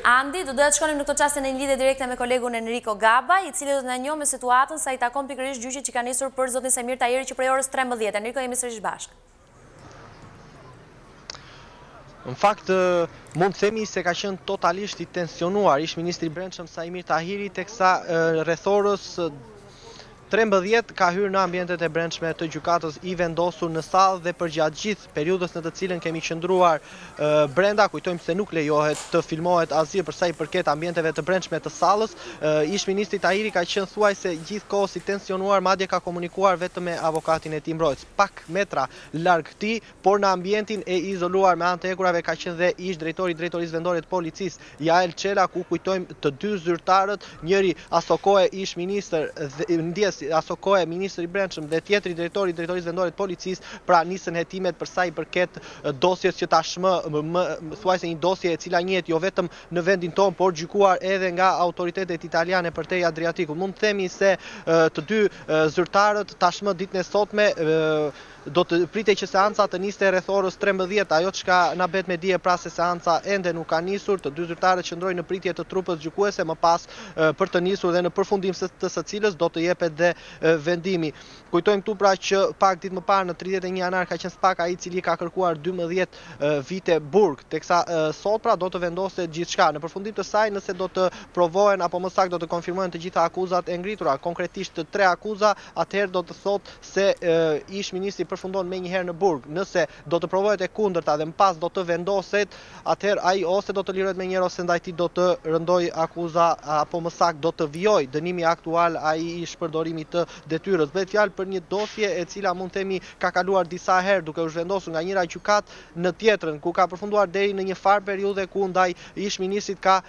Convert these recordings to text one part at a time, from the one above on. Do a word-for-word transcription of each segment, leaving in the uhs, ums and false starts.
Andi, do të shkonim në këtë çast në një lidhje direkte me kolegun Enrico Gabaj, i cili do të na njohë me situatën sa i takon pikërisht gjyqit që ka nisur për zotin Sajmir Tahiri që prej orës trembëdhjetë. Enrico, jemi sërish bashkë. Në fakt, mund të themi se ka qenë totalisht i tensionuar ish ministri i Brendshëm Sajmir Tahiri, teksa rreth orës trembëdhjetë ka hyrë në ambientet e brendshme të gjykatës i vendosur në sallë dhe për gjatë gjithë periudhës në të cilën kemi qëndruar brenda, kujtojmë se nuk lejohet të filmohet asgjë për sa i përket ambienteve të brendshme të sallës. Ish ministri Tahiri ka qenë thuajse gjithkohës i tensionuar, madje ka komunikuar vetëm me avokatin e tij mbrojtës. Pak metra larg këtij, por në ambientin e izoluar me anë të ekurave ka qenë dhe ish drejtori i drejtorisë vendore të policisë Jael Çela, ku kujtojmë të dy zyrtarët, njëri aso kohë ish ministër ndjes aso kohë ministri i Brendshëm dhe tjetri drejtori i drejtorisë vendore të policisë, pra nisën hetimet për sa i përket dosjes që tashmë më thuajse një dosje e cila njihet jo vetëm në vendin tonë, por gjykuar edhe nga autoritetet italiane përtej Adriatikut. Mund të themi se të dy zyrtarët tashmë ditën e sotme do të pritej që seanca të niste rreth orës trembëdhjetë, ajo çka na bet me dije pra se seanca ende nuk ka nisur, të dy zyrtarët qëndrojnë në pritje të trupës gjykuese, më pas për të nisur dhe në përfundim të së cilës do të jepet dhe vendimi. Kujtojmë këtu pra që pak ditë më parë në tridhjetë e një janar ka qenë Spaka ai i cili ka kërkuar dymbëdhjetë vite burg, teksa sot pra do të vendoset gjithçka. Në përfundim të saj, nëse do të provohen apo më saktë do të konfirmohen të gjitha akuzat e ngritura, konkretisht të tre akuza, atëherë do të thotë se ish ministri përfundon me njëherë në burg. Nëse do të provohet e kundërta dhe më pas do të vendoset, atëherë ai ose do të lirohet me njëherë ose ndaj tij do të rëndoj akuza apo më saktë do të vijoj dënimi aktual ai i shpërdorimi të detyrës. Bëhet fjalë për një dosje e cila mund të themi ka kaluar disa herë duke u zhvendosur nga njëra gjykat në tjetrën, ku ka përfunduar deri në një farë periudhe ku ndaj ish ministrit ka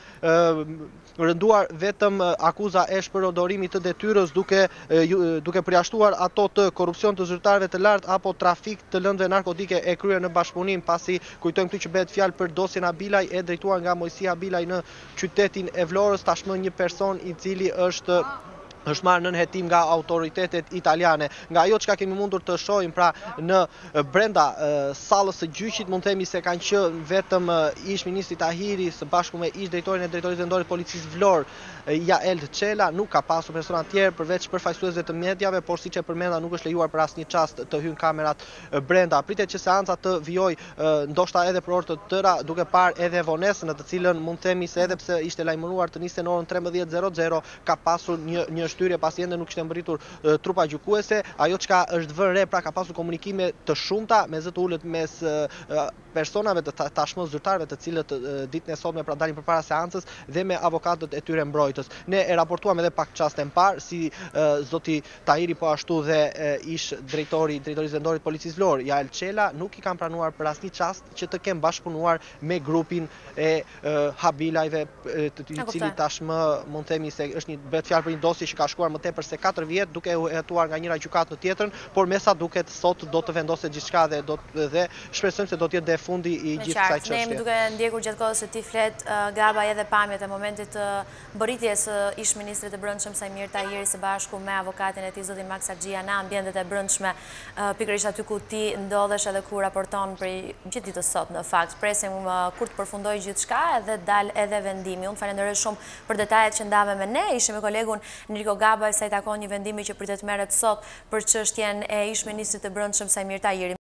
rënduar vetëm akuza e shpërdorimit të detyrës duke duke përjashtuar ato të korrupsion të zyrtarëve të lartë apo trafik të lëndëve narkotike e kryer në bashkëpunim, pasi kujtojmë këtu që bëhet fjalë për dosjen Abilaj e drejtuar nga Mojsi Abilaj në qytetin e Vlorës, tashmë një person i cili është është marrë nën hetim nga autoritetet italiane. Nga ajo çka kemi mundur të shohim pra në brenda sallës së gjyqit, mund të themi se kanë qenë vetëm ish ministri Tahiri së bashku me ish drejtorin e drejtorisë vendore të policisë Vlorë, Jael Çela, nuk ka pasur persona të tjerë përveç përfaqësuesve të mediave, por siç e përmenda nuk është lejuar për asnjë çast të hyjnë kamerat brenda. Pritet që seanca të vijojë ndoshta edhe për orë të tëra, duke parë edhe vonesën në të cilën mund të themi se edhe pse ishte lajmëruar të niste në orën trembëdhjetë e zero ka pasur një një shtyrje pasi ende nuk kishte mbërritur trupa gjykuese. Ajo çka është vënë re pra ka pasur komunikime të shumta me zë të ulët mes personave të tashmë zyrtarëve të cilët ditën e sotme pra dalin përpara seancës dhe me avokatët e tyre mbrojtës. Ne e raportuam edhe pak çaste më parë si zoti Tahiri, po ashtu dhe ish drejtori i drejtorisë vendore të policisë Vlorë, Jael Çela, nuk i kanë pranuar për asnjë çast që të kenë bashkëpunuar me grupin e Habilajve, i cili tashmë mund të themi se është një bëhet fjalë për një dosje që ka shkuar më tepër se katër vjet duke u hetuar nga njëra gjykatë në tjetrën, por me sa duket sot do të vendoset gjithçka dhe do dhe shpresojmë se do të jetë dhe fundi i gjithë kësaj çështje. Ne jemi duke ndjekur gjatë kohës së ti flet Gabaj edhe pamjet e momentit të mbërritjes së ish ministrit të Brendshëm Sajmir Tahiri së bashku me avokatin e tij zotin Max Haxhia në ambientet e brendshme, pikërisht aty ku ti ndodhesh edhe ku raporton për gjithë ditës sot në fakt. Presim kur të përfundojë gjithçka edhe dal edhe vendimi. Unë falenderoj shumë për detajet që ndave me ne. Ishim me kolegun Enrico Gabaj sa i takon një vendimi që pritet merret sot për çështjen e ish ministrit të Brendshëm Sajmir Tahiri.